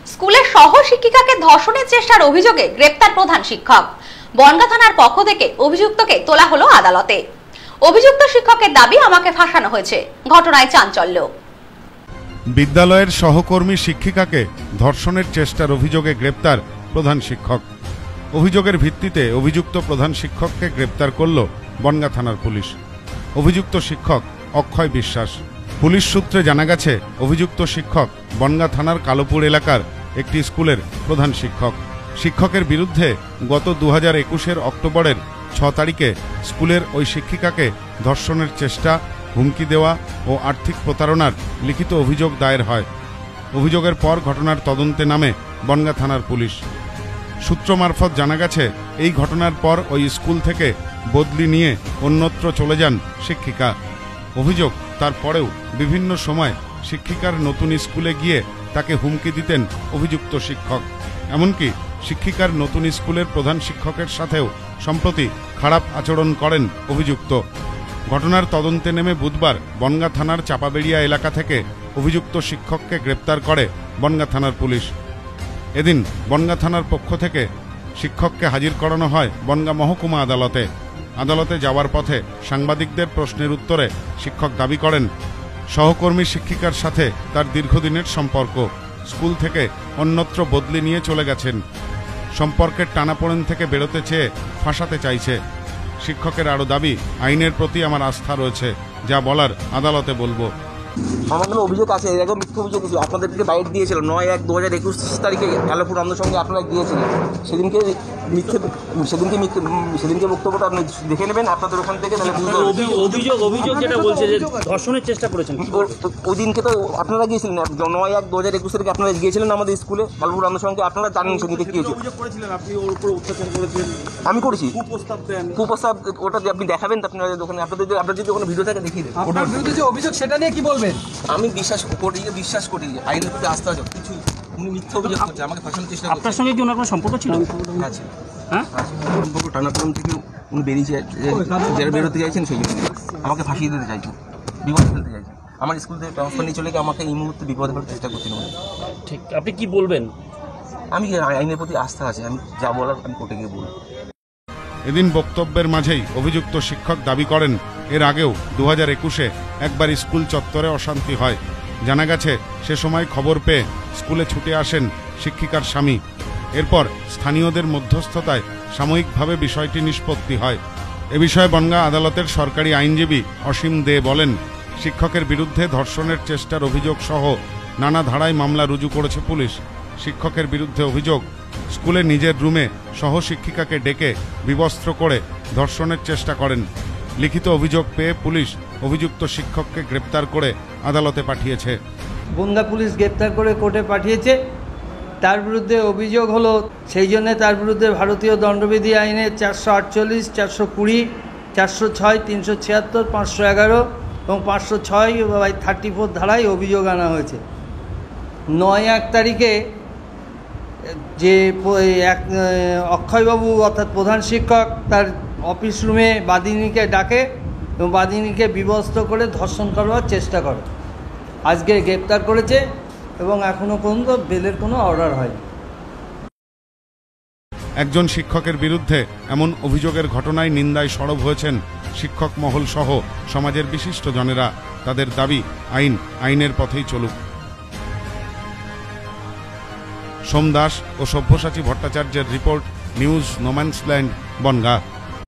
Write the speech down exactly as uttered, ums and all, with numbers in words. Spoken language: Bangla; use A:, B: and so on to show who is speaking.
A: স্কুলের সহ শিক্ষিকাকে ধর্ষণের চেষ্টার অভিযোগে গ্রেপ্তার প্রধান শিক্ষক। বনগাঁ থানার পক্ষ থেকে অভিযুক্তকে তোলা হলো আদালতে। অভিযুক্ত শিক্ষকের দাবি, আমাকে ফাঁসানো হয়েছে। ঘটনায় চাঞ্চল্য।
B: বিদ্যালয়ের সহকর্মী শিক্ষিকাকে ধর্ষণের চেষ্টার অভিযোগে গ্রেপ্তার প্রধান শিক্ষক। অভিযোগের ভিত্তিতে অভিযুক্ত প্রধান শিক্ষককে গ্রেপ্তার করল বনগাঁ থানার পুলিশ। অভিযুক্ত শিক্ষক অক্ষয় বিশ্বাস। পুলিশ সূত্রে জানা গেছে, অভিযুক্ত শিক্ষক বনগাঁ থানার কালোপুর এলাকার একটি স্কুলের প্রধান শিক্ষক। শিক্ষকের বিরুদ্ধে গত দু হাজার একুশের অক্টোবরের ছ তারিখে স্কুলের ওই শিক্ষিকাকে ধর্ষণের চেষ্টা, হুমকি দেওয়া ও আর্থিক প্রতারণার লিখিত অভিযোগ দায়ের হয়। অভিযোগের পর ঘটনার তদন্তে নামে বনগাঁ থানার পুলিশ। সূত্র মারফত জানা গেছে, এই ঘটনার পর ওই স্কুল থেকে বদলি নিয়ে অন্যত্র চলে যান শিক্ষিকা। অভিযোগ, তারপরেও বিভিন্ন সময় শিক্ষিকার নতুন স্কুলে গিয়ে তাকে হুমকি দিতেন অভিযুক্ত শিক্ষক। এমনকি শিক্ষিকার নতুন স্কুলের প্রধান শিক্ষকের সাথেও সম্প্রতি খারাপ আচরণ করেন অভিযুক্ত। ঘটনার তদন্তে নেমে বুধবার বনগাঁ থানার চাপাবেড়িয়া এলাকা থেকে অভিযুক্ত শিক্ষককে গ্রেপ্তার করে বনগাঁ থানার পুলিশ। এদিন বনগাঁ থানার পক্ষ থেকে শিক্ষককে হাজির করানো হয় বনগাঁ মহকুমা আদালতে। আদালতে যাওয়ার পথে সাংবাদিকদের প্রশ্নের উত্তরে শিক্ষক দাবি করেন, সহকর্মী শিক্ষিকার সাথে তার দীর্ঘদিনের সম্পর্ক। স্কুল থেকে অন্যত্র বদলি নিয়ে চলে গেছেন। সম্পর্কের টানাপোড়েন থেকে বেরোতে চেয়ে ফাঁসাতে চাইছে। শিক্ষকের আরও দাবি, আইনের প্রতি আমার আস্থা রয়েছে, যা বলার আদালতে বলবো।
C: আমার নামে অভিযোগ আছে, এরকম মিথ্যে অভিযোগ ছিল। আপনাদেরকে বাইট দিয়েছিল নয় এক দু হাজার একুশ তারিখে কালোপুর আমাদের সঙ্গে আপনারা গিয়েছিলেন। সেদিনকে মিথ্যে সেদিনকে মিথ্যে সেদিনকে বক্তব্যটা আপনি দেখে নেবেন আপনাদের ওখান থেকে। তাহলে
D: অভিযোগ অভিযোগ যেটা বলছে যে ধর্ষণের চেষ্টা করেছেন,
C: ওই দিনকে তো আপনারা গিয়েছিলেন নয় এক দু হাজার একুশ তারিখে আপনারা গিয়েছিলেন আমাদের স্কুলে কালোপুর আমাদের সঙ্গে। আপনারা জানেন সেদিনকে কি হয়েছে। আমি করেছি কুপ্রস্তাব, ওটা আপনি দেখাবেন আপনারা ওখানে। আপনাদের আপনার যদি ওখানে ভিডিও থাকে দেখিয়ে দেন।
E: আপনার বিরুদ্ধে যে অভিযোগ সেটা নিয়ে কি বলবেন?
C: আমি বিশ্বাস করি বিশ্বাস করি আইনের প্রতি আস্থা আছে। কিছু উনি মিথ্যা অভিযোগ করছে, আমাকে ফাঁসানোর চেষ্টা করছে।
D: আপনার সঙ্গে কি ওনার কোনো সম্পর্ক ছিল?
C: আছে,
D: হ্যাঁ,
C: সম্পর্ক টানাপোড়েন থেকে উনি বেরিয়েছে, যারা বেরোতে চাইছেন সেই জন্য আমাকে ফাঁসিয়ে দিতে চাইছেন, বিপদে ফেলতে চাইছেন। আমার স্কুল থেকে ট্রান্সফার নিয়ে চলে গিয়ে আমাকে এই মুহূর্তে বিপদে ফেলার চেষ্টা করছেন।
D: ঠিক, আপনি কি বলবেন?
C: আমি আইনের প্রতি আস্থা আছে, আমি যা বলার আমি কোর্টে গিয়ে বলব।
B: এদিন বক্তব্যের মাঝেই অভিযুক্ত শিক্ষক দাবি করেন, এর আগেও দু হাজার একুশে একবার স্কুল চত্বরে অশান্তি হয়। জানা গেছে, সে সময় খবর পেয়ে স্কুলে ছুটে আসেন শিক্ষিকার স্বামী। এরপর স্থানীয়দের মধ্যস্থতায় সাময়িকভাবে বিষয়টি নিষ্পত্তি হয়। এ বিষয়ে বনগাঁ আদালতের সরকারি আইনজীবী অসীম দে বলেন, শিক্ষকের বিরুদ্ধে ধর্ষণের চেষ্টার অভিযোগ সহ নানা ধারায় মামলা রুজু করেছে পুলিশ। শিক্ষকের বিরুদ্ধে অভিযোগ, স্কুলে নিজের রুমে সহ শিক্ষিকাকে ডেকে বিবস্ত্র করে ধর্ষণের চেষ্টা করেন। লিখিত অভিযোগ পেয়ে পুলিশ অভিযুক্ত শিক্ষককে গ্রেপ্তার করে আদালতে পাঠিয়েছে।
F: বনগাঁ পুলিশ গ্রেপ্তার করে কোর্টে পাঠিয়েছে। তার বিরুদ্ধে অভিযোগ হলো, সেই জন্য তার বিরুদ্ধে ভারতীয় দণ্ডবিধি আইনে চারশো আটচল্লিশ, চারশো কুড়ি, চারশো ছয়, তিনশো ছিয়াত্তর, পাঁচশো এগারো এবং পাঁচশো ছয় বাই থার্টি ফোর ধারায় অভিযোগ আনা হয়েছে। নয় এক তারিখে যে এক অক্ষয়বাবু অর্থাৎ প্রধান শিক্ষক তার অফিস রুমে বাদিনীকে ডাকে এবং বাদিনীকে বিবস্ত্র করে ধর্ষণ করবার চেষ্টা করে। আজকে গ্রেপ্তার করেছে এবং এখনো পর্যন্ত বেলের কোনো অর্ডার হয়নি।
B: একজন শিক্ষকের বিরুদ্ধে এমন অভিযোগের ঘটনায় নিন্দায় সরব হয়েছেন শিক্ষক মহল সহ সমাজের বিশিষ্ট জনেরা। তাদের দাবি, আইন আইনের পথেই চলুক। সোম দাস ও সব্যসাচী ভট্টাচার্যের রিপোর্ট, নিউজ নোম্যান্সল্যান্ড, বনগাঁ।